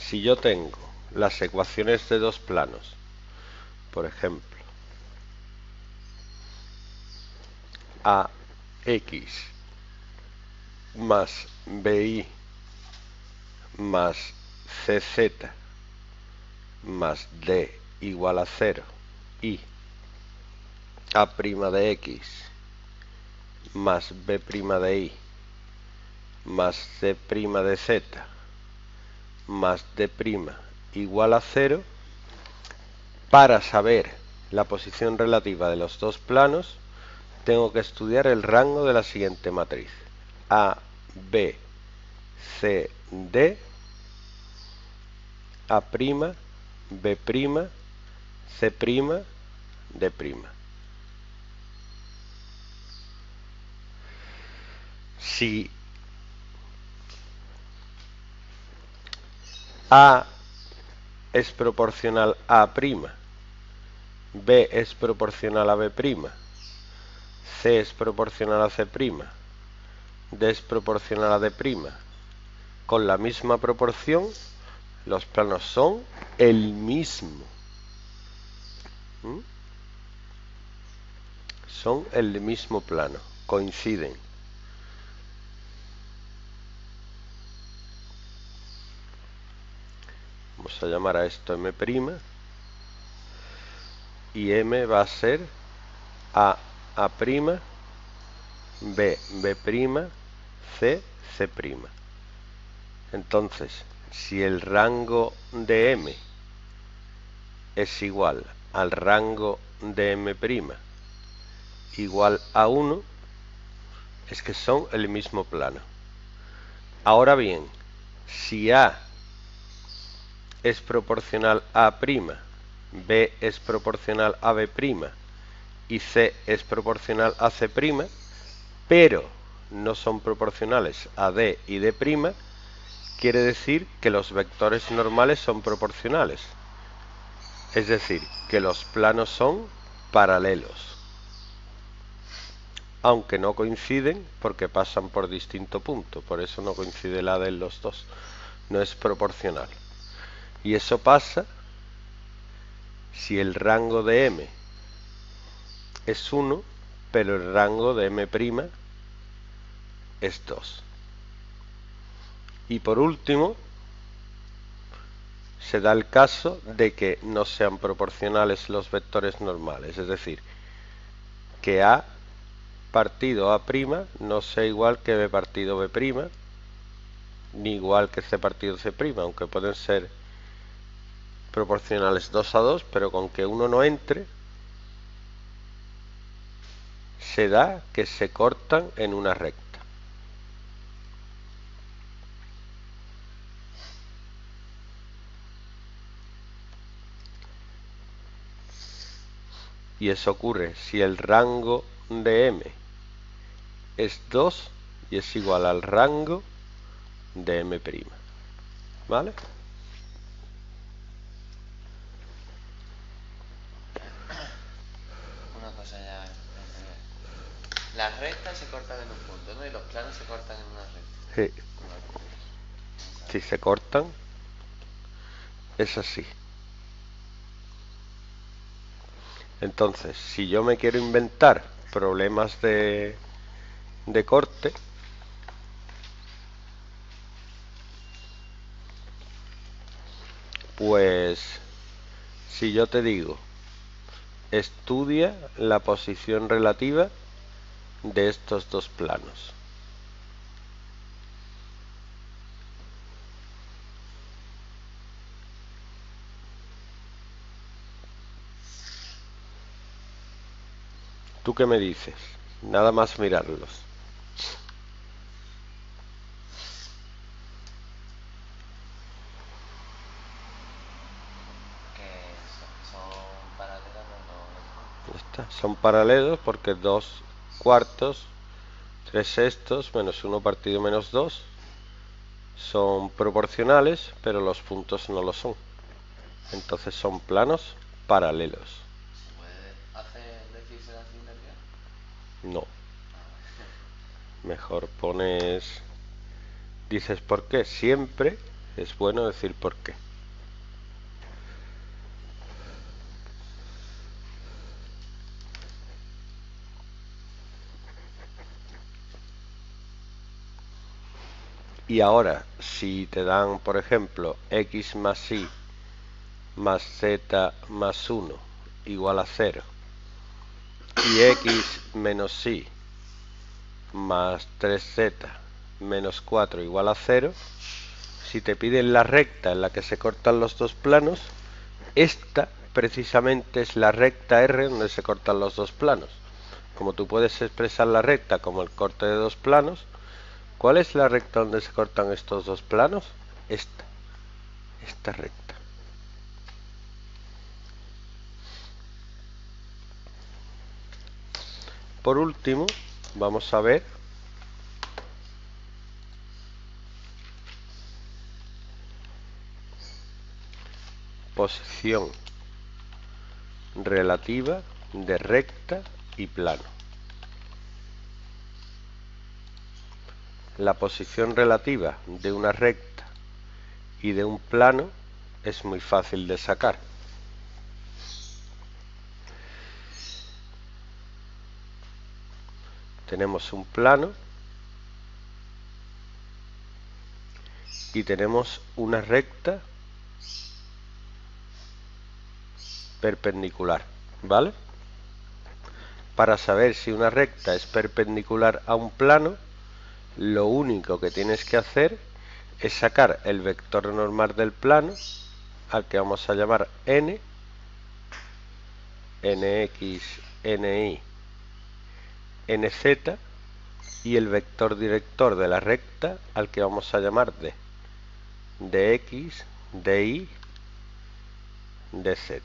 si yo tengo las ecuaciones de dos planos, por ejemplo, AX más BY más CZ más D igual a 0 y A' de X más B' de Y más C' de Z más D' igual a 0, para saber la posición relativa de los dos planos, tengo que estudiar el rango de la siguiente matriz: A, B, C, D, A', B', C', D'. Si A es proporcional a A', B es proporcional a B', C es proporcional a C', D es proporcional a D', con la misma proporción, los planos son el mismo. Son el mismo plano, coinciden. Vamos a llamar a esto M', y M va a ser A', B, C, C'. Entonces, si el rango de M es igual al rango de M' igual a 1, es que son el mismo plano. Ahora bien, si A es proporcional a A', B es proporcional a B' y C es proporcional a C', pero no son proporcionales a D y D', quiere decir que los vectores normales son proporcionales. Es decir, que los planos son paralelos, aunque no coinciden porque pasan por distinto punto. Por eso no coincide la de los dos, no es proporcional. Y eso pasa si el rango de M es 1, pero el rango de M' es 2. Y por último, se da el caso de que no sean proporcionales los vectores normales, es decir, que A partido A' no sea igual que B partido B', ni igual que C partido C', aunque pueden ser proporcionales 2 a 2, pero con que uno no entre, se da que se cortan en una recta. Y eso ocurre si el rango de M es 2 y es igual al rango de M'. ¿Vale? Una cosa ya. Las rectas se cortan en un punto, ¿no? Y los planos se cortan en una recta. Sí. Si se cortan, es así. Entonces, si yo me quiero inventar problemas de corte, pues si yo te digo, estudia la posición relativa de estos dos planos. ¿Tú qué me dices? Nada más mirarlos. Que son paralelas los dos. Ya está. Son paralelos porque 2 cuartos, 3 sextos menos 1 partido menos 2 son proporcionales, pero los puntos no lo son. Entonces son planos paralelos. ¿Se puede decirse así integral? No. Mejor pones... Dices, ¿por qué? Siempre Es bueno decir por qué. Y ahora, si te dan, por ejemplo, x más y más z más 1 igual a 0 y x menos y más 3z menos 4 igual a 0, si te piden la recta en la que se cortan los dos planos, esta precisamente es la recta R donde se cortan los dos planos. Como tú puedes expresar la recta como el corte de dos planos, ¿cuál es la recta donde se cortan estos dos planos? Esta recta. Por último, vamos a ver posición relativa de recta y plano. La posición relativa de una recta y de un plano es muy fácil de sacar. Tenemos un plano y tenemos una recta perpendicular, ¿vale? Para saber si una recta es perpendicular a un plano, lo único que tienes que hacer es sacar el vector normal del plano, al que vamos a llamar n, nx, ny, nz, y el vector director de la recta, al que vamos a llamar d, dx, dy, dz.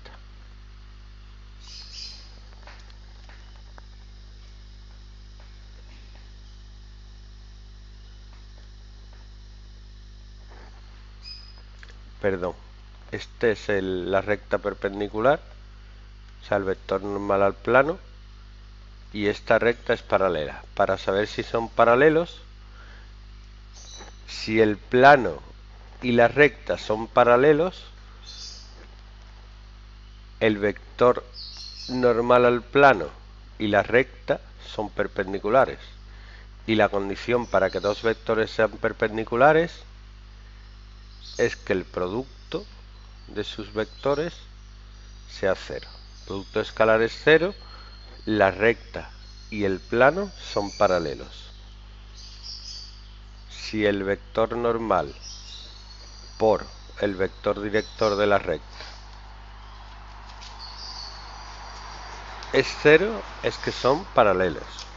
Perdón, este es la recta perpendicular, o sea, el vector normal al plano, y esta recta es paralela. Para saber si son paralelos, si el plano y la recta son paralelos, el vector normal al plano y la recta son perpendiculares. Y la condición para que dos vectores sean perpendiculares es que el producto de sus vectores sea cero. El producto escalar es cero, la recta y el plano son paralelos. Si el vector normal por el vector director de la recta es cero, es que son paralelos.